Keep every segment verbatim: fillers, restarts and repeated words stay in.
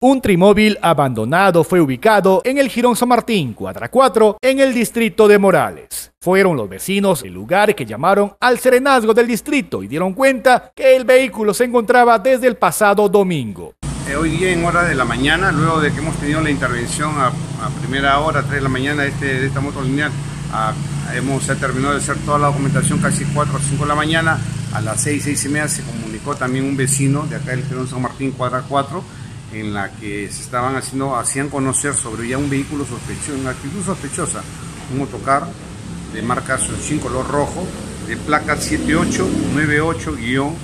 Un trimóvil abandonado fue ubicado en el Jirón San Martín, cuadra cuatro, en el distrito de Morales. Fueron los vecinos del lugar que llamaron al serenazgo del distrito y dieron cuenta que el vehículo se encontraba desde el pasado domingo. Eh, hoy día en hora de la mañana, luego de que hemos tenido la intervención a, a primera hora, tres de la mañana de, este, de esta moto lineal, a, hemos terminado de hacer toda la documentación casi cuatro o cinco de la mañana. A las seis, seis y media se comunicó también un vecino de acá del Jirón San Martín, cuadra cuatro, en la que se estaban haciendo, hacían conocer sobre ya un vehículo sospechoso, una actitud sospechosa, un motocar de marca Sunshine color rojo, de placa siete ocho nueve ocho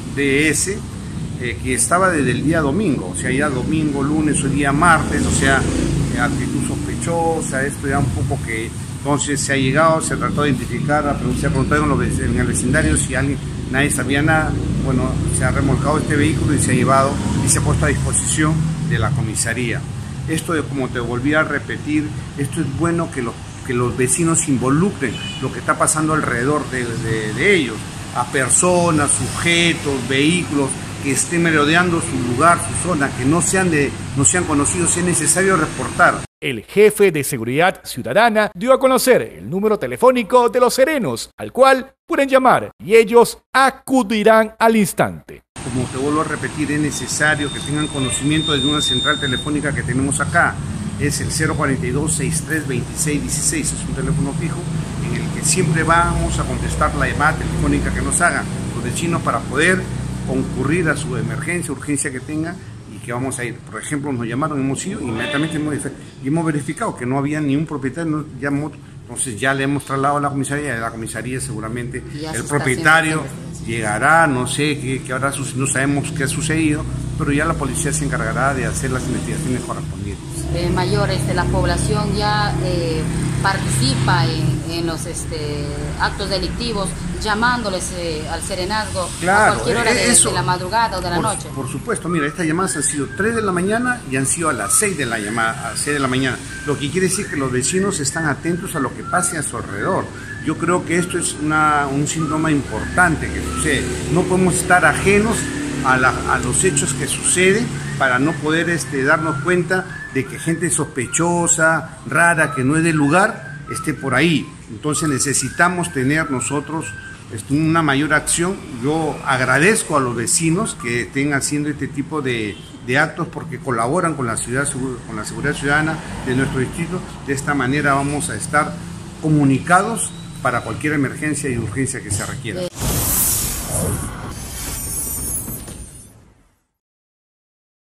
D S, eh, que estaba desde el día domingo, o sea, ya domingo, lunes o día martes, o sea, eh, actitud sospechosa, esto ya un poco que entonces se ha llegado, se trató de identificar, se ha preguntado en, los, en el vecindario si alguien, nadie sabía nada. Bueno, se ha remolcado este vehículo y se ha llevado y se ha puesto a disposición de la comisaría. Esto, de, como te volví a repetir, esto es bueno que los, que los vecinos involucren lo que está pasando alrededor de, de, de ellos, a personas, sujetos, vehículos que estén merodeando su lugar, su zona, que no sean, de, no sean conocidos, si es necesario reportar. El jefe de Seguridad Ciudadana dio a conocer el número telefónico de los serenos, al cual pueden llamar y ellos acudirán al instante. Como te vuelvo a repetir, es necesario que tengan conocimiento de una central telefónica que tenemos acá. Es el cero cuarenta y dos, sesenta y tres, veintiséis dieciséis, es un teléfono fijo en el que siempre vamos a contestar la llamada telefónica que nos hagan los vecinos para poder concurrir a su emergencia, urgencia que tengan, y que vamos a ir. Por ejemplo, nos llamaron, hemos ido, inmediatamente hemos, y hemos verificado que no había ni un propietario, no, ya, entonces ya le hemos trasladado a la comisaría, y a la comisaría seguramente el propietario llegará, no sé qué, qué habrá sucedido, no sabemos qué ha sucedido, pero ya la policía se encargará de hacer las investigaciones correspondientes. Eh, mayor, este, la población ya eh, participa en, en los este, actos delictivos, llamándoles eh, al serenazgo, claro, a cualquier hora de, eso, de la madrugada o de la por, noche. Por supuesto, mira, estas llamadas han sido tres de la mañana y han sido a las seis de la llamada, a seis de la mañana, lo que quiere decir que los vecinos están atentos a lo que pase a su alrededor. Yo creo que esto es una, un síntoma importante que sucede. No podemos estar ajenos a, la, a los hechos que suceden para no poder este, darnos cuenta de que gente sospechosa, rara, que no es del lugar, esté por ahí. Entonces necesitamos tener nosotros este, una mayor acción. Yo agradezco a los vecinos que estén haciendo este tipo de, de actos porque colaboran con la, ciudad, con la seguridad ciudadana de nuestro distrito. De esta manera vamos a estar comunicados para cualquier emergencia y urgencia que se requiera.